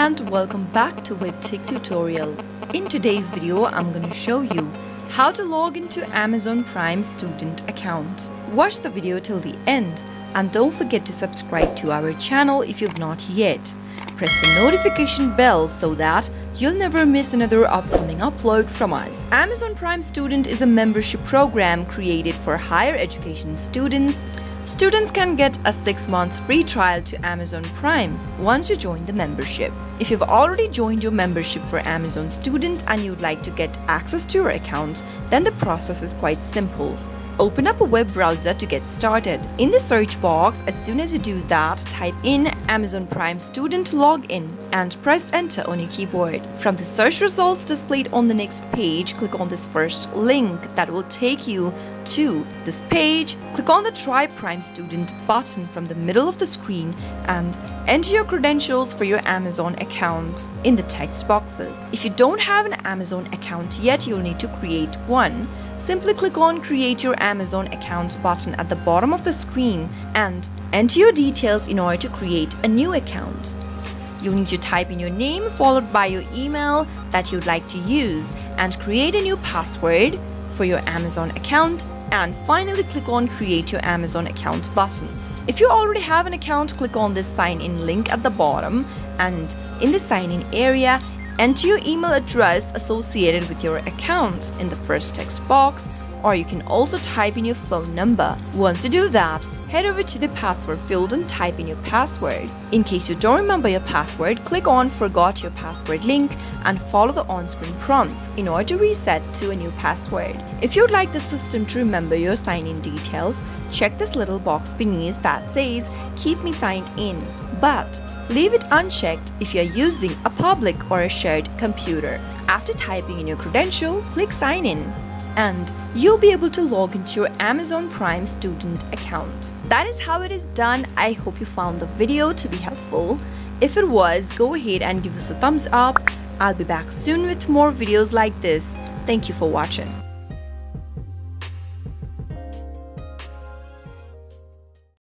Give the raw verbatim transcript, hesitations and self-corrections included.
and welcome back to Webtech Tutorial. In today's video, I'm going to show you how to log into Amazon Prime student account. Watch the video till the end and don't forget to subscribe to our channel if you've not yet. Press the notification bell so that you'll never miss another upcoming upload from us. Amazon Prime Student is a membership program created for higher education students. Students can get a six month free trial to Amazon Prime once you join the membership. If you've already joined your membership for Amazon Student and you'd like to get access to your account, then the process is quite simple. Open up a web browser to get started. In the search box, as soon as you do that, type in Amazon Prime Student Login and press enter on your keyboard. From the search results displayed on the next page, click on this first link that will take you to this page. Click on the Try Prime Student button from the middle of the screen and enter your credentials for your Amazon account in the text boxes. If you don't have an Amazon account yet, you'll need to create one. Simply click on Create Your Amazon Account button at the bottom of the screen and enter your details in order to create a new account. You'll need to type in your name followed by your email that you'd like to use and create a new password for your Amazon account, and finally click on Create Your Amazon Account button. If you already have an account, click on this sign in link at the bottom and in the sign in area, enter your email address associated with your account in the first text box, or you can also type in your phone number. Once you do that, head over to the password field and type in your password. In case you don't remember your password, click on Forgot Your Password link and follow the on-screen prompts in order to reset to a new password. If you'd like the system to remember your sign-in details, check this little box beneath that says Keep Me Signed In, but leave it unchecked if you are using a public or a shared computer. After typing in your credential, click Sign In and you'll be able to log into your Amazon Prime student account. That is how it is done. I hope you found the video to be helpful. If it was, go ahead and give us a thumbs up. I'll be back soon with more videos like this. Thank you for watching.